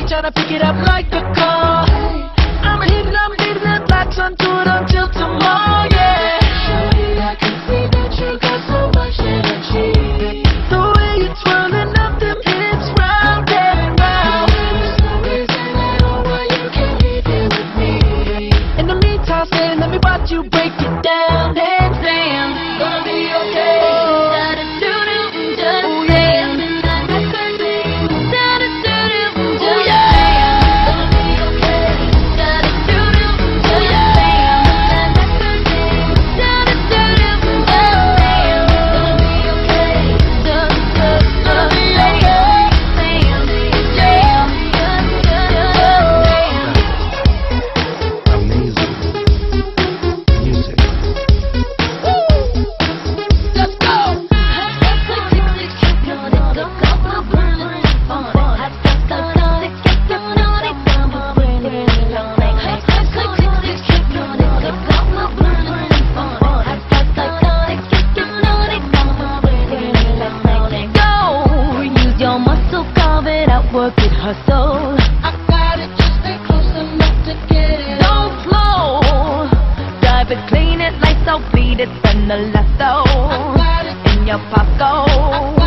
tryna pick it up like a call. I'm leaving the lights on, do it until tomorrow, yeah. Shorty, I can see that you got so much energy. The way you're twirling up them hips round and round. There's no reason at all why you can't be here with me. In the meantime, stay, let me watch you break it down. Dance, dance, gonna be okay. Work it, hustle. I got it, just stay close enough to get it. Don't flow. Drive it, clean it, lights out, beat it, spend the last I got it in your pocket.